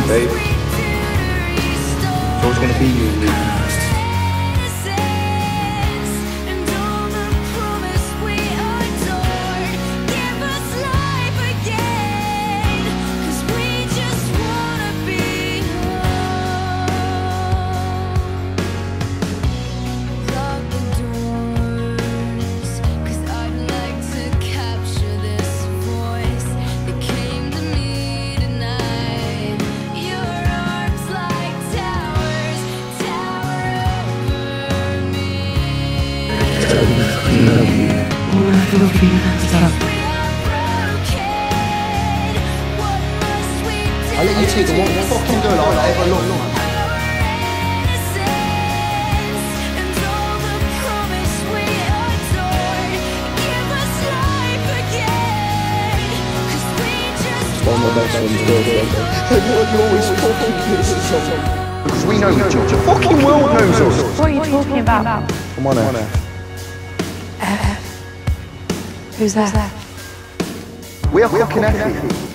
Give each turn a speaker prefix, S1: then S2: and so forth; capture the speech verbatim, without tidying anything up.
S1: babe. It's always gonna be you and me.
S2: I'll let you take the one fucking girl I'll ever love.
S1: One of my best friend's girlfriend.
S2: You always fucking kiss us something. Because we know each other. The fucking world knows us.
S3: What are you talking about?
S1: I'm on it.
S3: Uh, who's that?
S2: We are fucking Effy.